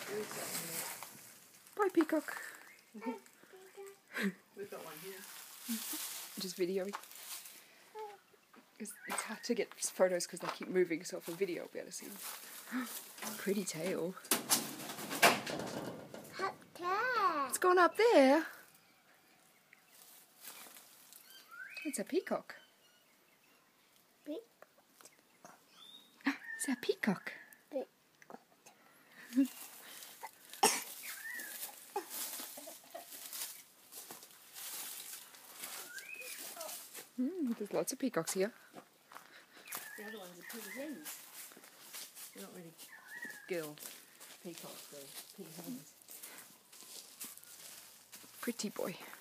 Bye, peacock. We've got one here. Just videoing. It's hard to get photos because they keep moving, so for video I'll be able to see them. Pretty tail. It's gone up there. It's a peacock. It's a peacock. There's lots of peacocks here. The other ones are pig hens. They're not really girl peacocks, they're pig hens. Pretty boy.